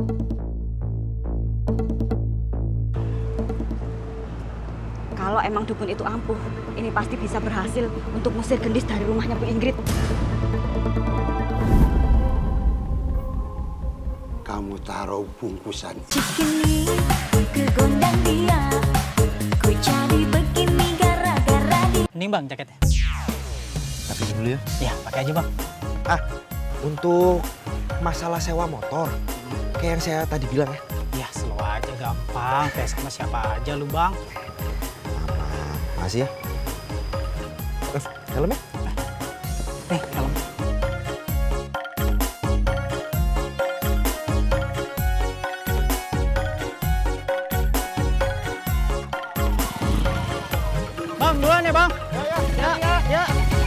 Kalau emang dukun itu ampuh, ini pasti bisa berhasil untuk mengusir gendis dari rumahnya Bu Ingrid. Kamu taruh bungkusan. Cikini, ku gondang dia. Ku cari begini gara-gara dia. Ini bang jaketnya. Tapi dulu ya. Ya pakai aja bang. Untuk masalah sewa motor, kayak yang saya tadi bilang ya. Ya slow aja gampang, kayak sama siapa aja lu bang. Makasih ya. Helmnya? Nih helm. Bang, duluan ya bang. Ya.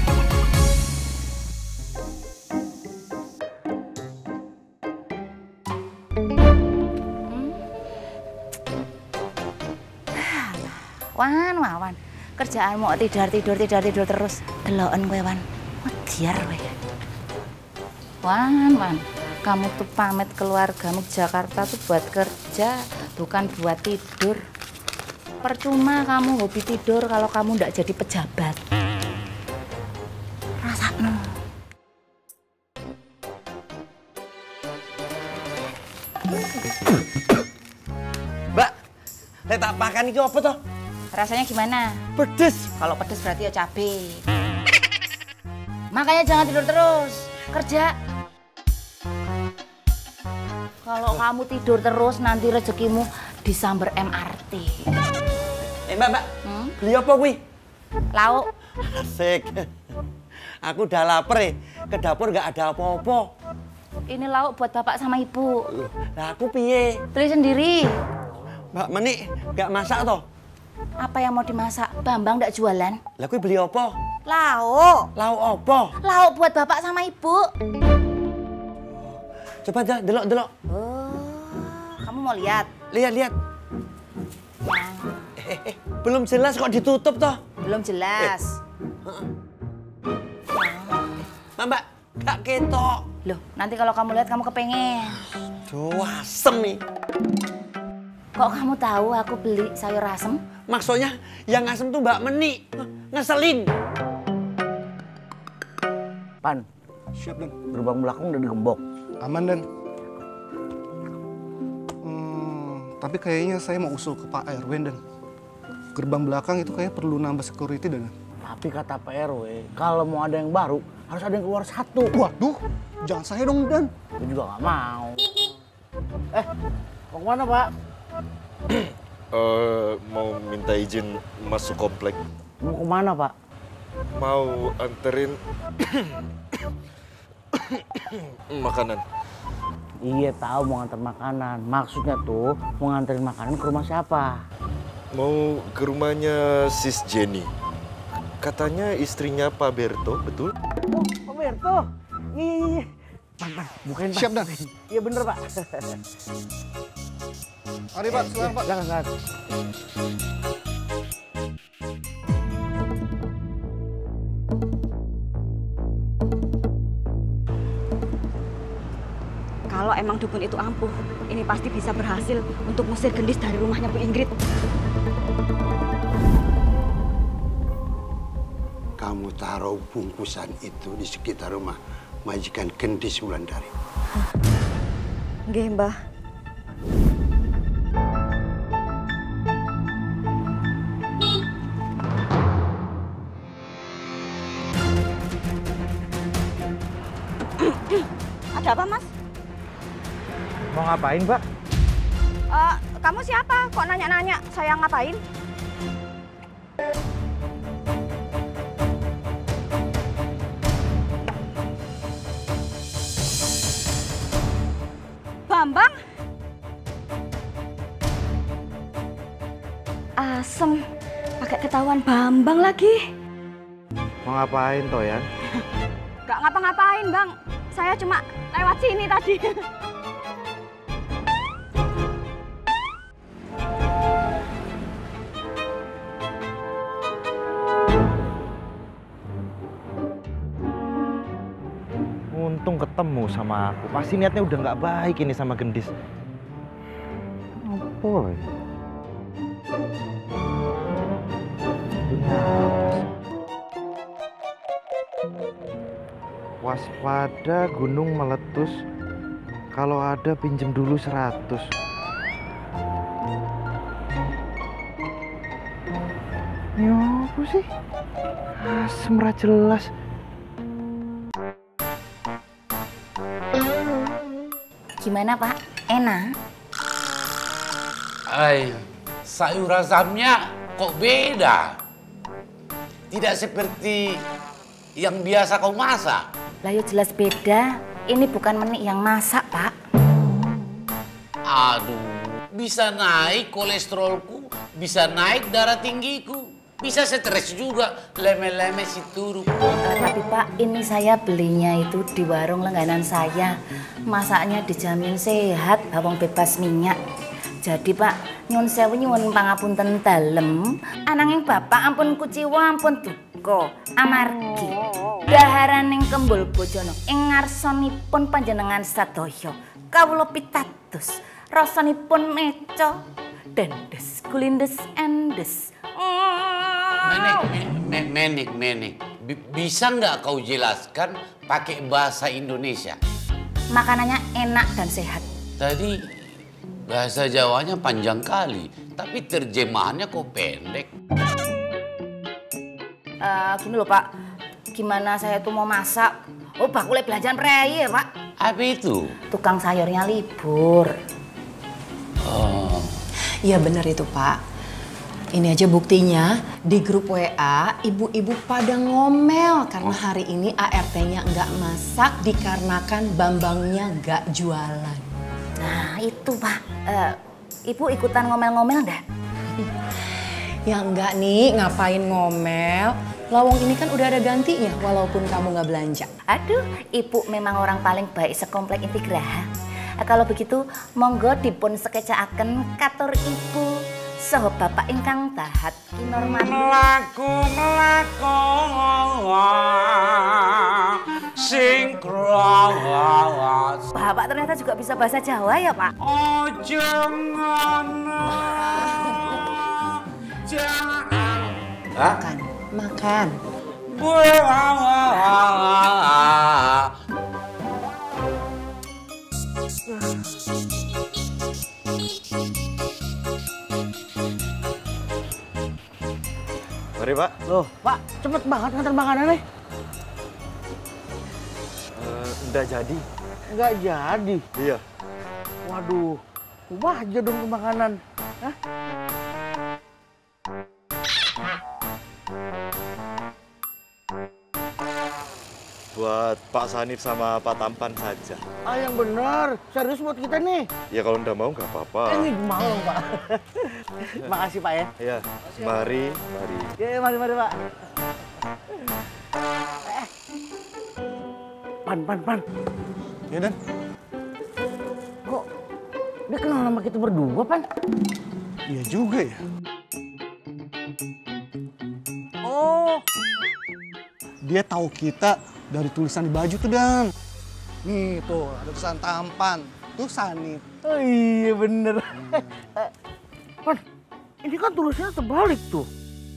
Wan, kerjaan mau tidur terus. Deloken kowe Wan. Mediar kowe. Wan, kamu tuh pamit keluargamu ke Jakarta tuh buat kerja, bukan buat tidur. Percuma kamu hobi tidur kalau kamu ndak jadi pejabat. Rasakno. Mbak, saya tak makan itu apa toh? Rasanya gimana? Pedes. Kalau pedes berarti ya cabe. Makanya jangan tidur terus, kerja. Kalau kamu tidur terus nanti rezekimu disamber MRT. Mbak, beli apa kuwi? Lauk. Asik. Aku udah lapar ya, ke dapur nggak ada apa-apa. Ini lauk buat bapak sama ibu. Lah aku piye? Beli sendiri. Mbak Meni nggak masak toh? Apa yang mau dimasak? Bambang ndak jualan? Lah kuwi beli apa? Lauk. Lauk apa? Lauk buat bapak sama ibu. Coba aja delok. Oh, kamu mau lihat? Lihat. Belum jelas kok ditutup toh? Belum jelas. Mbak, gak ketok. Loh, nanti kalau kamu lihat kamu kepengen. Duh, asem nih. Kok kamu tahu aku beli sayur asem? Maksudnya yang asem tuh Mbak Meni. Ngeselin. Pan, Siap, Dan. gerbang belakang udah digembok. Aman, Dan. Tapi kayaknya saya mau usul ke Pak RW, Dan. Gerbang belakang itu kayaknya perlu nambah security, Dan. Tapi kata Pak RW, kalau mau ada yang baru, harus ada yang keluar satu. Waduh, jangan saya dong, Dan. Gue juga nggak mau. Mau kemana, Pak? Mau minta izin masuk komplek. Mau kemana, Pak? Mau anterin makanan. Iya, tahu mau nganter makanan. Maksudnya tuh mau nganterin makanan ke rumah siapa? Mau ke rumahnya Sis Jenny. Katanya istrinya Pak Berto, betul? Oh, Pak Berto. Iya. Pan, bukain, Pak. Siap, Dan. Iya bener, Pak. Mari, Pak. Silakan, Pak. Jangan. Kalau emang dukun itu ampuh, ini pasti bisa berhasil untuk mengusir gendis dari rumahnya Bu Ingrid. Kamu taruh bungkusan itu di sekitar rumah majikan gendis Wulandari. Nggih, Mbah. Ada apa, Mas? Mau ngapain, Mbak? Kamu siapa? Kok nanya-nanya saya ngapain? Bambang? Asem, pakai ketahuan Bambang lagi. Mau ngapain, Toyan? Gak ngapa-ngapain, Bang. Saya cuma lewat sini tadi. Untung ketemu sama aku. Pasti niatnya udah nggak baik ini sama gendis. Apa ya? Waspada gunung meletus, kalau ada pinjem dulu 100. Ini apa sih? Asem ra jelas. Gimana Pak? Enak? Sayur asamnya kok beda? Tidak seperti yang biasa kau masak. Lah ya jelas beda. Ini bukan Menik yang masak, Pak. Aduh, bisa naik kolesterolku, bisa naik darah tinggiku, bisa stres juga, leme-leme si turu. Tapi Pak, ini saya belinya itu di warung langganan saya. Masaknya dijamin sehat, bawang bebas minyak. Jadi Pak, nyuwun sewu nyuwun pangapunten dalem. Ananging Bapak ampun kuciwa ampun duka amargi dhaharaning kembul bojono ing ngarsanipun panjenengan sadaya kawula pitados rasanipun meca dendes kulindes endes. Menik. Bisa nggak kau jelaskan pakai bahasa Indonesia? Makanannya enak dan sehat. Tadi bahasa Jawanya panjang kali, tapi terjemahannya kok pendek. Gini loh Pak, gimana saya tuh mau masak? Oh bakule belanjaan prei ya Pak. Apa itu? Tukang sayurnya libur. Oh. Iya bener itu Pak. Ini aja buktinya di grup WA ibu-ibu pada ngomel karena hari ini ART-nya nggak masak dikarenakan Bambangnya nggak jualan. Nah itu Pak, Ibu ikutan ngomel-ngomel enggak? Ya enggak nih, ngapain ngomel? Lawang ini kan udah ada gantinya walaupun kamu nggak belanja. Aduh, Ibu memang orang paling baik sekomplek Inti Graha. Kalau begitu, monggo dipun sekecaaken katur Ibu saha Bapak ingkang tahat kinormati. Melaku sinkron. Bapak ternyata juga bisa bahasa Jawa ya Pak? Ojo ngono. Makan, makan. Mari Pak. Loh Pak, cepet banget nganter makanan nih. Nggak jadi. Nggak jadi? Iya. Waduh, ubah aja dong ke makanan. Hah? Buat Pak Sanif sama Pak Tampan saja. Ah yang benar, serius buat kita nih. Ya kalau nggak mau nggak apa-apa. Ini mau Pak. Makasih Pak ya. Ya, mari. Ya mari Pak. Pan. Ya Dan. Kok dia kenal sama kita berdua, Pan? Iya juga ya. Oh, Dia tahu kita dari tulisan di baju tuh Dan. Nih tuh ada tulisan Tampan, tuh Sanif. oh iya bener. Pan, ini kan tulisannya terbalik tuh.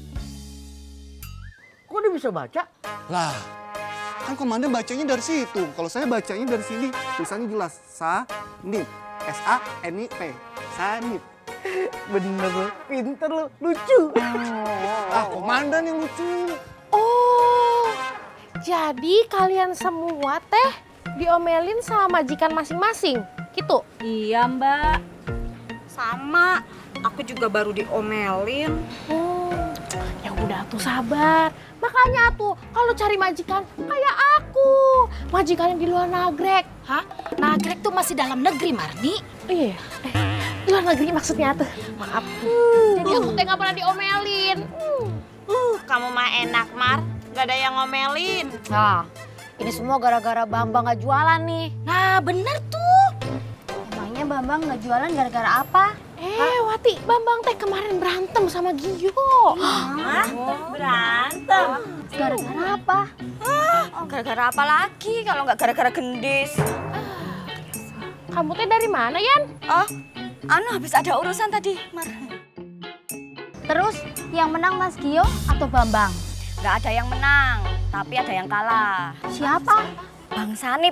Kok dia bisa baca? Lah, kan komandan bacanya dari situ. Kalau saya bacanya dari sini, tulisannya jelas Sanif, SANIP, Sanif. Bener lo, pinter lo, lucu. Komandan yang lucu. Oh, jadi kalian semua teh diomelin sama majikan masing-masing, gitu? Iya Mbak, sama. Aku juga baru diomelin. Ya udah tuh sabar. Makanya tuh kalau cari majikan kayak aku, majikan yang di luar nagrek. Hah? Nagrek tuh masih dalam negeri, Marni? Iya, di luar negeri maksudnya tuh. Maaf. Jadi aku teh nggak pernah diomelin. Kamu mah enak, Mar. Gak ada yang ngomelin. Nah, ini semua gara-gara Bambang gak jualan nih. Nah, bener tuh. Emangnya Bambang gak jualan gara-gara apa? Wati, Bambang teh kemarin berantem sama Gio. Hah? Berantem? Gara-gara apa? Gara-gara apa lagi kalau nggak gara-gara gendis? Kamu teh dari mana, Yan? Oh, habis ada urusan tadi, Mar. Terus yang menang Mas Gio atau Bambang? Nggak ada yang menang, tapi ada yang kalah. Siapa? Bang Sanip.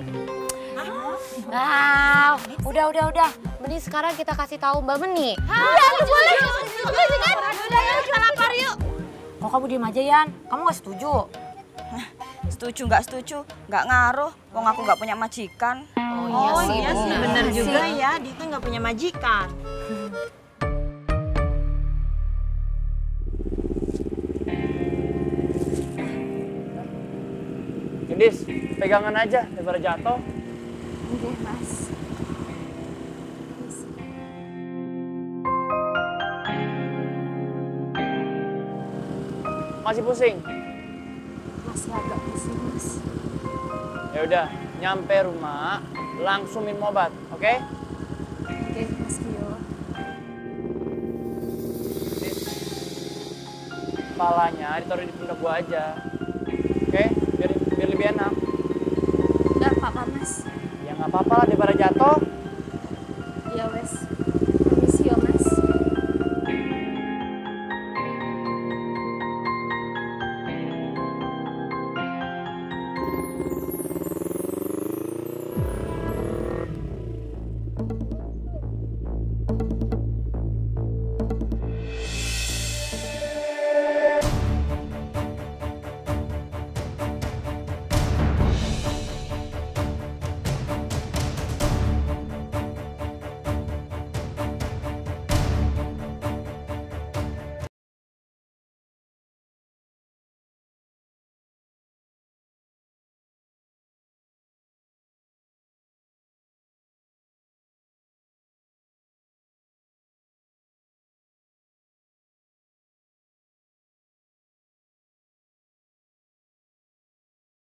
Wow, udah. Mending sekarang kita kasih tahu Mbak Meni. Iya, boleh. Setuju kan? Kita lapar yuk. Kok kamu diem aja, Yan? Kamu gak setuju? Setuju nggak setuju, nggak ngaruh. Wong aku nggak punya majikan. Oh iya sih, bener juga ya. Dia tuh nggak punya majikan. Gendis, pegangan aja daripada jatuh. Oke, Mas. Masih pusing? Masih agak pusing, Mas. Ya udah, nyampe rumah langsung minum obat, oke? Oke, Mas Gio. Kepalanya ditaruh di pundak gua aja, oke? Biar lebih enak. Nggak apa-apa, Mas. Ya nggak apa-apa lah daripada jatuh. Iya, wes. Permisi ya, Mas.